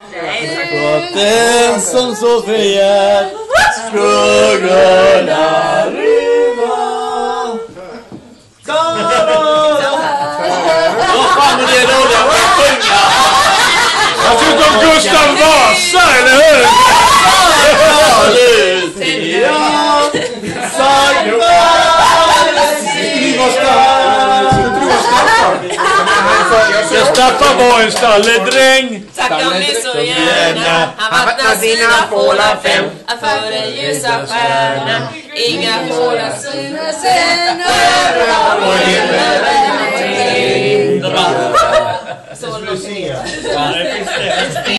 Och den som så förgät skuggorna riva. Vad fan är det roliga att sjunga? Jag tycker om Gustav Vasa, eller hur? Staffan var en stalledräng. Tackar mig så gärna. Han vattnar sina fålar 5 för den ljusa stjärna. Inga fålar sina sen och hindra. Så Lucia.